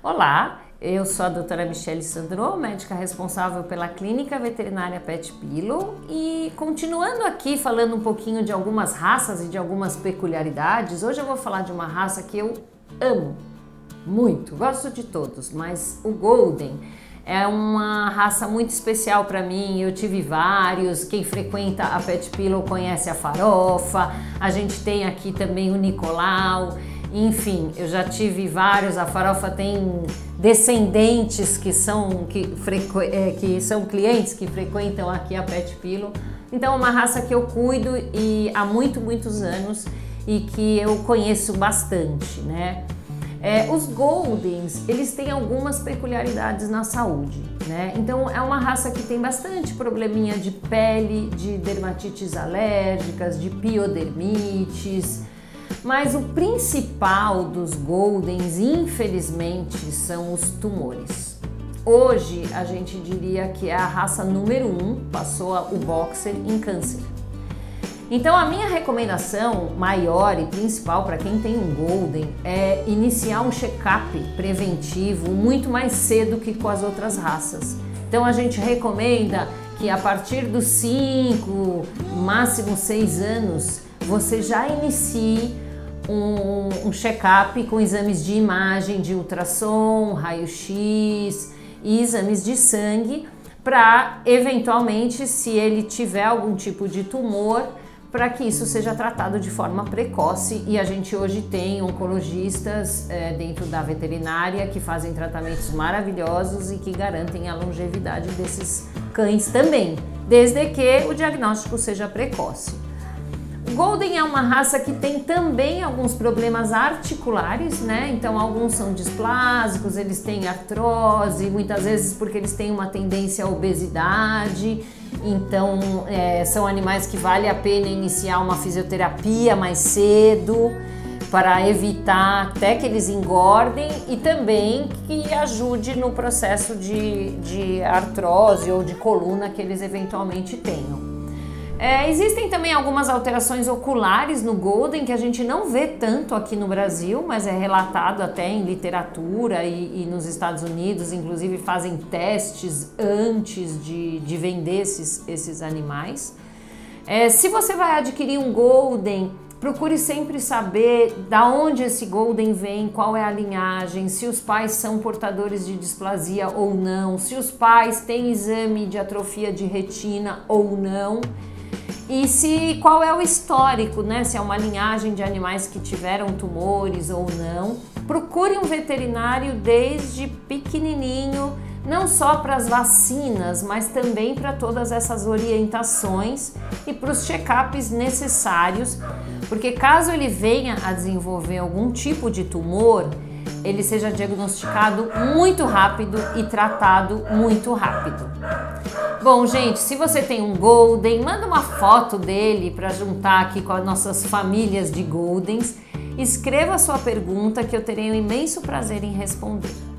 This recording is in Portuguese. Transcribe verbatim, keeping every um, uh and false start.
Olá, eu sou a doutora Michele Sandro, médica responsável pela Clínica Veterinária Pet Pillow, e continuando aqui falando um pouquinho de algumas raças e de algumas peculiaridades, hoje eu vou falar de uma raça que eu amo muito, gosto de todos, mas o Golden é uma raça muito especial para mim. Eu tive vários, quem frequenta a Pet Pillow conhece a Farofa, a gente tem aqui também o Nicolau. Enfim, eu já tive vários. A Farofa tem descendentes que são, que, frequ... é, que são clientes que frequentam aqui a Pet Pillow. Então é uma raça que eu cuido e há muito, muitos anos e que eu conheço bastante, né? É, os Goldens, eles têm algumas peculiaridades na saúde, né? Então é uma raça que tem bastante probleminha de pele, de dermatites alérgicas, de piodermites. Mas o principal dos Goldens, infelizmente, são os tumores. Hoje, a gente diria que é a raça número um, passou o Boxer em câncer. Então, a minha recomendação maior e principal para quem tem um Golden é iniciar um check-up preventivo muito mais cedo que com as outras raças. Então, a gente recomenda que a partir dos cinco, máximo seis anos, você já inicie um, um check-up com exames de imagem, de ultrassom, raio-x e exames de sangue para, eventualmente, se ele tiver algum tipo de tumor, para que isso seja tratado de forma precoce. E a gente hoje tem oncologistas é, dentro da veterinária que fazem tratamentos maravilhosos e que garantem a longevidade desses cães também, desde que o diagnóstico seja precoce. O Golden é uma raça que tem também alguns problemas articulares, né? Então alguns são displásicos, eles têm artrose, muitas vezes porque eles têm uma tendência à obesidade. Então é, são animais que vale a pena iniciar uma fisioterapia mais cedo para evitar até que eles engordem e também que ajude no processo de, de artrose ou de coluna que eles eventualmente tenham. É, existem também algumas alterações oculares no Golden que a gente não vê tanto aqui no Brasil, mas é relatado até em literatura e, e nos Estados Unidos, inclusive fazem testes antes de, de vender esses, esses animais. É, se você vai adquirir um Golden, procure sempre saber da onde esse Golden vem, qual é a linhagem, se os pais são portadores de displasia ou não, se os pais têm exame de atrofia de retina ou não. E se, qual é o histórico, né? Se é uma linhagem de animais que tiveram tumores ou não. Procure um veterinário desde pequenininho, não só para as vacinas, mas também para todas essas orientações e para os check-ups necessários, porque caso ele venha a desenvolver algum tipo de tumor, ele seja diagnosticado muito rápido e tratado muito rápido. Bom, gente, se você tem um Golden, manda uma foto dele para juntar aqui com as nossas famílias de Goldens. Escreva a sua pergunta que eu terei um imenso prazer em responder.